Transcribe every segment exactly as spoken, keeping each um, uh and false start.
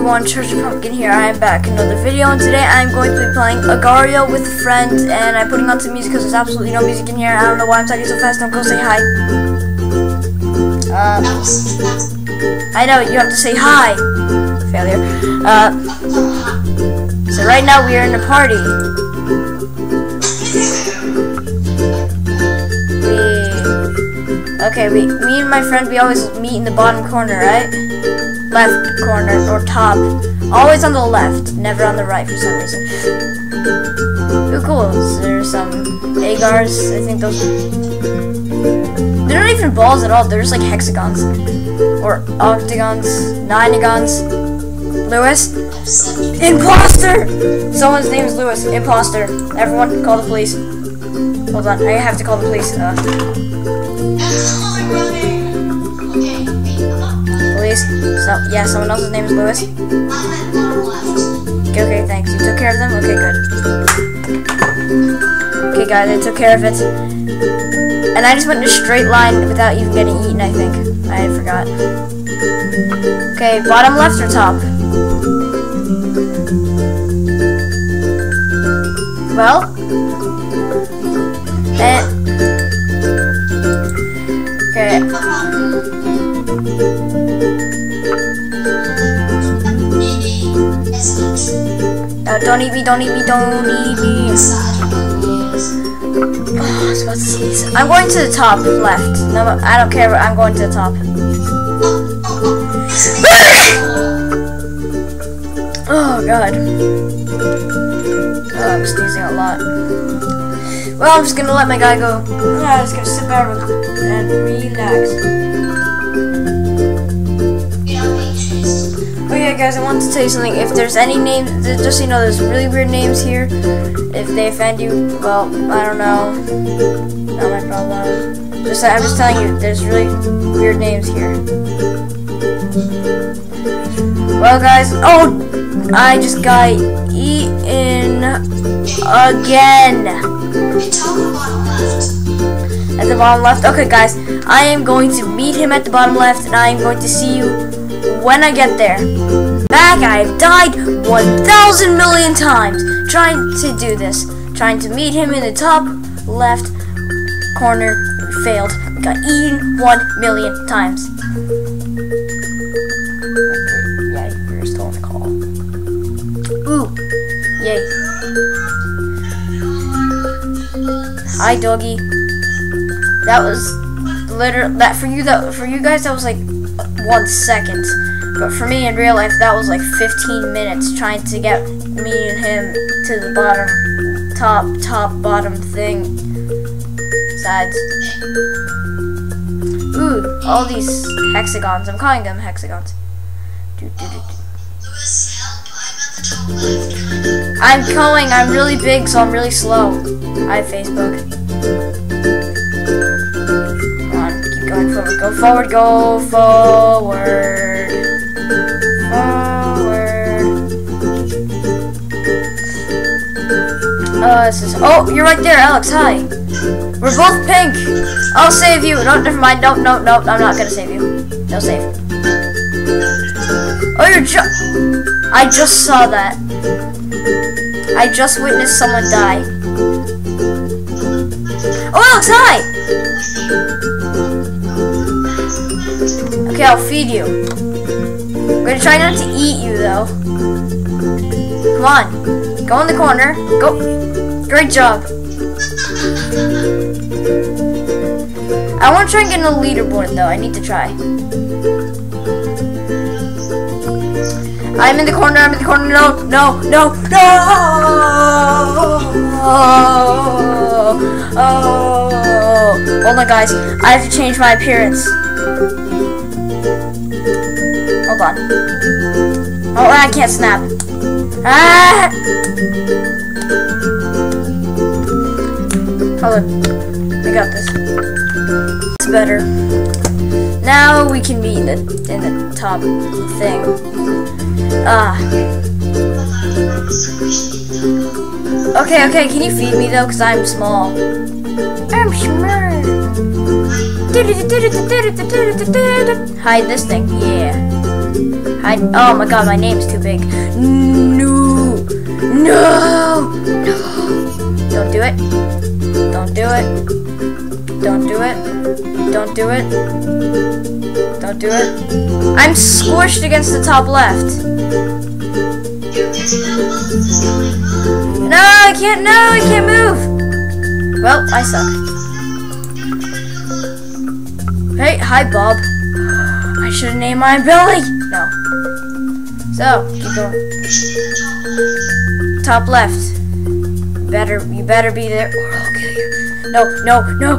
everyone, Treasure Pumpkin here. I am back in another video, and today I'm going to be playing Agario with a friend, and I'm putting on some music because there's absolutely no music in here. I don't know why I'm talking so fast. Don't go say hi. Uh, I know, you have to say hi. Failure. Uh, so right now we are in a party. We, okay, we, me and my friend, we always meet in the bottom corner, right? Left corner or top, always on the left, never on the right for some reason. Ooh, cool. So there's some agars. I think those. They're not even balls at all. They're just like hexagons or octagons, ninegons. Lewis, imposter. Someone's name is Lewis. Imposter. Everyone, call the police. Hold on, I have to call the police. Uh, So, yeah, someone else's name is Lewis. Okay, okay, thanks. You took care of them? Okay, good. Okay, guys, I took care of it. And I just went in a straight line without even getting eaten, I think. I forgot. Okay, bottom left or top? Well, and, okay. Uh, don't eat me, don't eat me, don't eat me. Oh, I was about to sneeze. I'm going to the top left. No, I don't care, I'm going to the top. Oh, God. Oh, I'm sneezing a lot. Well, I'm just gonna let my guy go. I'm just gonna sit back and relax. Oh yeah, guys, I want to tell you something. If there's any names, just so you know, there's really weird names here. If they offend you, well, I don't know. Not my problem. Just, I'm just telling you, there's really weird names here. Well, guys, oh, I just got eaten again. At the bottom left. Okay, guys, I am going to meet him at the bottom left, and I am going to see you when I get there. Back, I've died one thousand million times trying to do this. Trying to meet him in the top left corner. Failed. We got eaten one million times. Yeah, you're still on the call. Ooh. Yay. Hi, doggy. That was literally, that for you, that for you guys, that was like one second. But for me in real life, that was like fifteen minutes trying to get me and him to the bottom, top, top, bottom thing. Sides. Ooh, all these hexagons. I'm calling them hexagons. Do, do, do, do. I'm going. I'm really big, so I'm really slow. I have Facebook. Come on, keep going forward. Go forward. Go forward. Forward. Uh, this is. Oh, you're right there, Alex. Hi. We're both pink. I'll save you. No, never mind. No, no, no. I'm not gonna save you. No save. Oh, you're just. I just saw that. I just witnessed someone die. Oh, Alex, hi. Okay, I'll feed you. I'm gonna try not to eat you, though. Come on. Go in the corner. Go. Great job. I want to try and get on the leaderboard, though. I need to try. I'm in the corner. I'm in the corner. No, no, no, no. Oh. Oh. Hold on, guys. I have to change my appearance. Hold on. Oh, I can't snap. Ah! Hold on. I got this. It's better. Now we can be in the in the top thing. Ah. Okay, okay. Can you feed me though? Cause I'm small. I'm small. Hide this thing. Yeah. I, oh my god, my name's too big. No! No! No! Don't do it. Don't do it. Don't do it. Don't do it. Don't do it. I'm squished against the top left. No, I can't, no, I can't move. Well, I suck. Hey, hi, Bob. I should have named my Billy. No. So, keep going. Top left. Better, you better be there, or I'll kill you. No, no, no.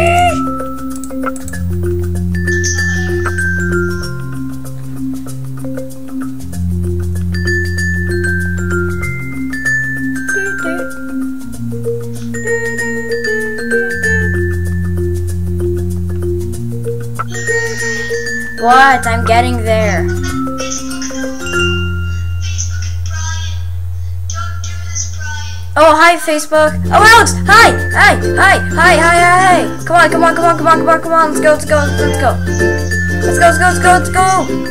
What? I'm getting there. Oh, hi, Facebook. Oh, Alex. Hi. Hi. Hi. Hi. Hi. Hi. Hi. Come on. Come on. Come on. Come on. Come on. Come on. Let's go. Let's go. Let's go. Let's go. Let's go. Let's go. Let's go.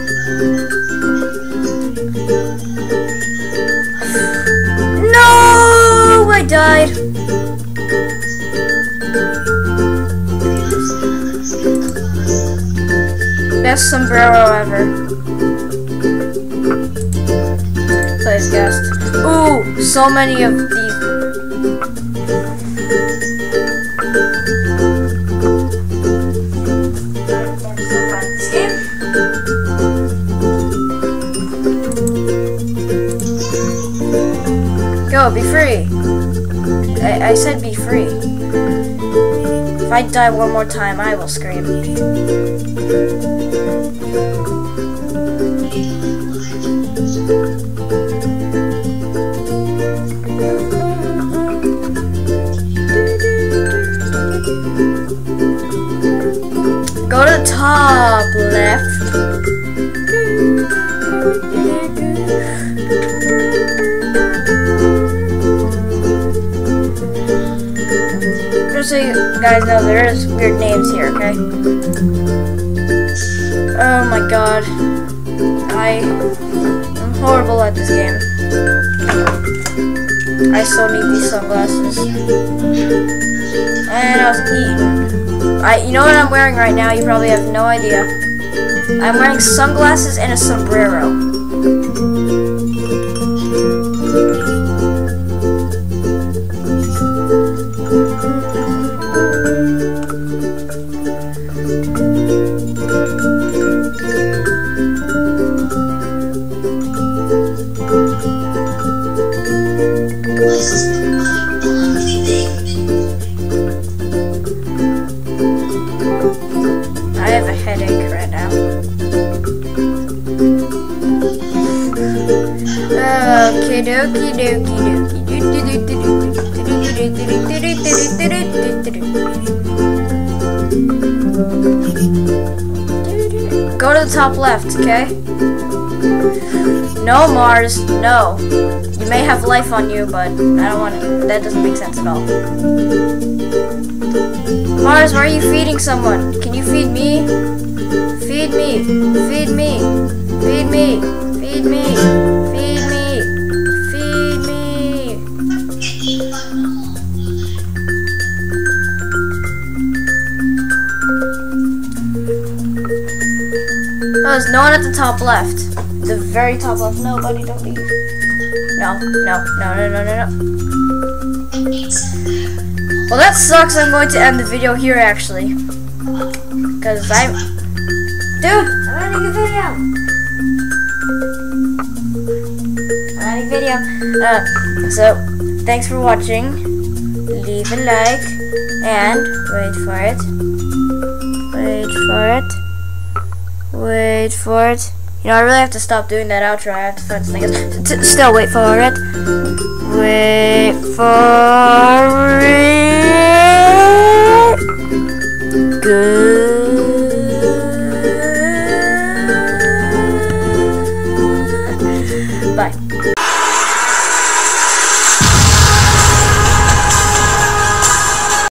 No! I died. Best sombrero ever. Place guest. Ooh, so many of these. Go, be free. I, I said be free. If I die one more time, I will scream. Go to the top left. Just so you guys know, there is weird names here, okay? Oh my god. I am horrible at this game. I still need these sunglasses. And I was eating. I, you know what I'm wearing right now? You probably have no idea. I'm wearing sunglasses and a sombrero. I have a headache right now. Okie dokie dokie dokie. Go to the top left, okay? No, Mars, no. You may have life on you, but I don't want it. That doesn't make sense at all. Mars, why are you feeding someone? Can you feed me? Feed me. Feed me. Feed me. Feed me. Feed me. Feed me. Oh, there's no one at the top left. The very top left. Nobody, don't leave. No, no, no, no, no, no, no. Well, that sucks. I'm going to end the video here, actually. Because I'm... Dude, I'm ending the video. I'm ending video. Uh, so, thanks for watching. Leave a like. And, wait for it. Wait for it. Wait for it. You know, I really have to stop doing that outro. I have to find something else. Still, wait for it. Wait for it. Good. Bye.